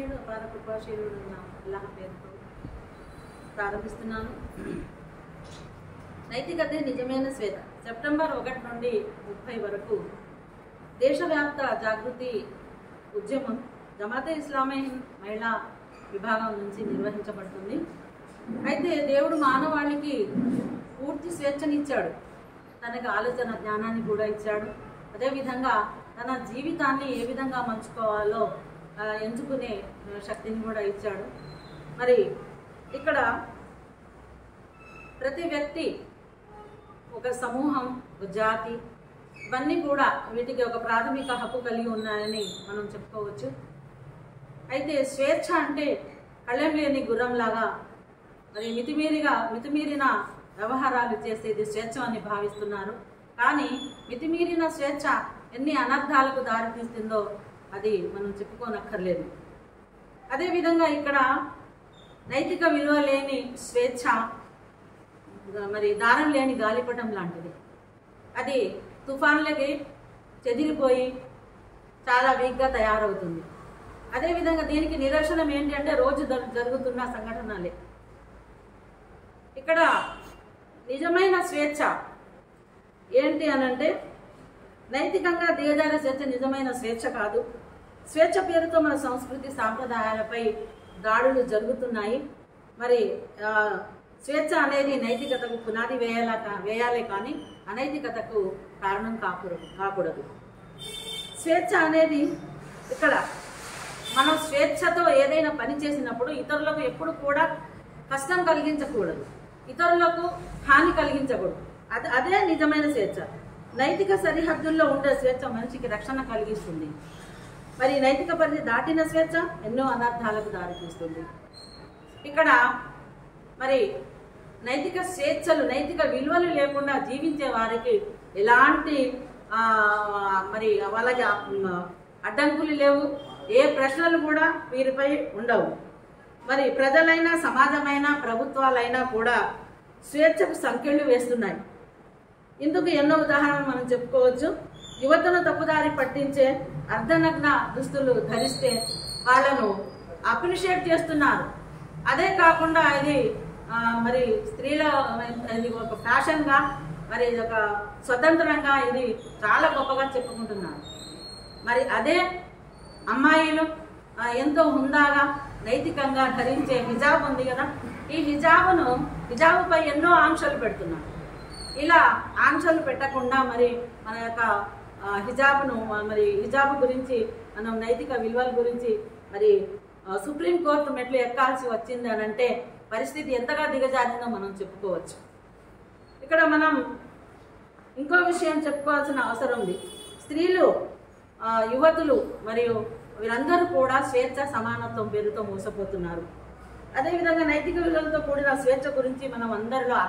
కృపామయుడు అపార కృపాశీలుడు నా అల్లాహ్ పేరుతో ప్రారంభిస్తున్నాను. నైతికతే నిజమైన శ్వేత. సెప్టెంబర్ 1 నుండి 30 వరకు దేశవ్యాప్త జాగృతి ఉద్యమం జమాతే ఇస్లామీ మహిళా విభాగం నుంచి నిర్వహించబడుతుంది. అయితే దేవుడు మానవాళికి పూర్తి స్వేచ్ఛనిచ్చాడు, తనకు ఆలోచన జ్ఞానాన్ని కూడా ఇచ్చాడు. అదేవిధంగా తన జీవితాన్ని ఏ విధంగా మలుచుకోవాలో ఎంచుకునే శక్తిని కూడా ఇచ్చాడు. మరి ఇక్కడ ప్రతి వ్యక్తి, ఒక సమూహం, ఒక జాతి, ఇవన్నీ కూడా వీటికి ఒక ప్రాథమిక హక్కు కలిగి ఉన్నాయని మనం చెప్పుకోవచ్చు. అయితే స్వేచ్ఛ అంటే కళ్ళెం లేని గుర్రంలాగా మరి మితిమీరిన వ్యవహారాలు చేసేది స్వేచ్ఛ అని భావిస్తున్నారు. కానీ మితిమీరిన స్వేచ్ఛ ఎన్ని అనర్థాలకు దారితీస్తుందో అది మనం చెప్పుకోనక్కర్లేదు. అదేవిధంగా ఇక్కడ నైతిక విలువ లేని స్వేచ్ఛ మరి దారం లేని గాలిపటం లాంటిది. అది తుఫాన్లకి చెదిరిపోయి చాలా వీక్గా తయారవుతుంది. అదేవిధంగా దీనికి నిదర్శనం ఏంటి అంటే రోజు జరుగుతున్న సంఘటనలే. ఇక్కడ నిజమైన స్వేచ్ఛ ఏంటి అనంటే నైతికంగా దిగజారే స్వేచ్ఛ నిజమైన స్వేచ్ఛ కాదు. స్వేచ్ఛ పేరుతో మన సంస్కృతి సాంప్రదాయాలపై దాడులు జరుగుతున్నాయి. మరి స్వేచ్ఛ అనేది నైతికతకు పునాది వేయాలే కానీ అనైతికతకు కారణం కాకూడదు. స్వేచ్ఛ అనేది ఇక్కడ మనం స్వేచ్ఛతో ఏదైనా పని చేసినప్పుడు ఇతరులకు ఎప్పుడు కూడా కష్టం కలిగించకూడదు, ఇతరులకు హాని కలిగించకూడదు. అదే నిజమైన స్వేచ్ఛ. నైతిక సరిహద్దుల్లో ఉండే స్వేచ్ఛ మనిషికి రక్షణ కలిగిస్తుంది. మరి నైతిక పరిధి దాటిన స్వేచ్ఛ ఎన్నో అనర్థాలకు దారితీస్తుంది. ఇక్కడ మరి నైతిక స్వేచ్ఛలు, నైతిక విలువలు లేకుండా జీవించే వారికి ఎలాంటి మరి వాళ్ళకి అడ్డంకులు లేవు, ఏ ప్రశ్నలు కూడా వీరిపై ఉండవు. మరి ప్రజలైనా, సమాజమైనా, ప్రభుత్వాలైనా కూడా స్వేచ్ఛకు సంకెళ్ళు వేస్తున్నాయి. ఇందుకు ఎన్నో ఉదాహరణలు మనం చెప్పుకోవచ్చు. యువతను తప్పుదారి పట్టించే అర్ధనగ్న దుస్తులు ధరిస్తే వాళ్ళను అప్రిషియేట్ చేస్తున్నారు. అదే కాకుండా ఇది మరి స్త్రీల ఇది ఒక ఫ్యాషన్గా, మరి ఇది ఒక స్వతంత్రంగా, ఇది చాలా గొప్పగా చెప్పుకుంటున్నారు. మరి అదే అమ్మాయిలు ఎంతో హుందాగా నైతికంగా ధరించే హిజాబ్ ఉంది కదా, ఈ హిజాబుపై ఎన్నో ఆంక్షలు పెడుతున్నారు. ఇలా ఆంక్షలు పెట్టకుండా మరి మన యొక్క హిజాబు గురించి, మనం నైతిక విలువల గురించి మరి సుప్రీంకోర్టు మెట్లు ఎక్కాల్సి వచ్చింది అని అంటే పరిస్థితి ఎంతగా దిగజారిందో మనం చెప్పుకోవచ్చు. ఇక్కడ మనం ఇంకో విషయం చెప్పుకోవాల్సిన అవసరం ఉంది. స్త్రీలు, యువతులు మరియు వీరందరూ కూడా స్వేచ్ఛ, సమానత్వం పేరుతో మోసపోతున్నారు. అదేవిధంగా నైతిక విలువలతో కూడిన స్వేచ్ఛ గురించి మనం అందరిలో